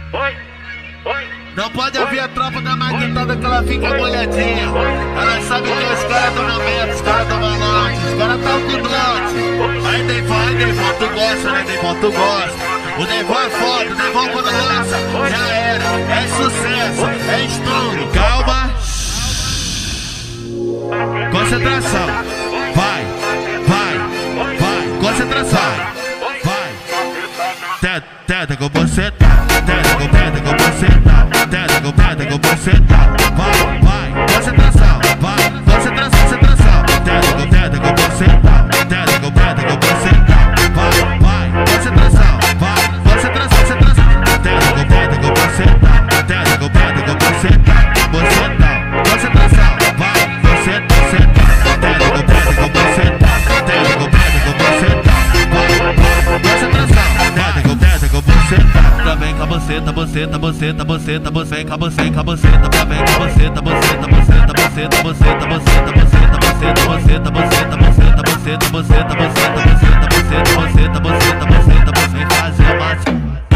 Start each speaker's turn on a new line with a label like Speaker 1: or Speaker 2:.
Speaker 1: Não pode haver a tropa da maguetada que ela fica molhadinha. Ela sabe que os caras tão na meta, os caras tão malante, os caras tão vibrante. Aí Devon, tu gosta, né, Devon, tu gosta. O Devon é foda, o Devon quando lança, já era, é sucesso, é estouro. Calma. Concentração. Vai. Concentração. Vai. Tenta com você, tenta com você, tenta com você, vai. Concentração, vai. Concentração. Tenta com você, tenta com você, vai. Concentração, vai. Concentração. Tenta com você, tenta com você, você tá. Concentração, vai. Você tá. Tenta com você, tenta com você, vai. Concentração, tenta com você, tá bem com você, vem com você, pra bem com você, vem com você, pra bem fazer o máximo.